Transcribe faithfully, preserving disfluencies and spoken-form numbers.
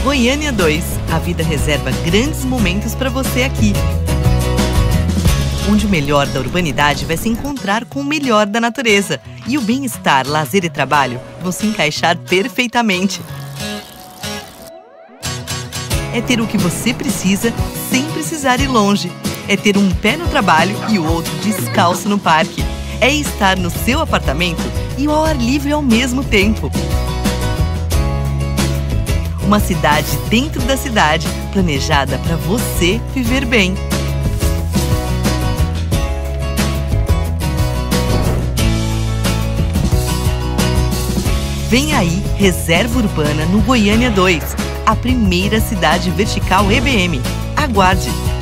Goiânia dois. A vida reserva grandes momentos para você aqui. Onde o melhor da urbanidade vai se encontrar com o melhor da natureza. E o bem-estar, lazer e trabalho vão se encaixar perfeitamente. É ter o que você precisa sem precisar ir longe. É ter um pé no trabalho e o outro descalço no parque. É estar no seu apartamento e ao ar livre ao mesmo tempo. Uma cidade dentro da cidade, planejada para você viver bem. Vem aí, Reserva Urbana no Goiânia dois, a primeira cidade vertical E B M. Aguarde!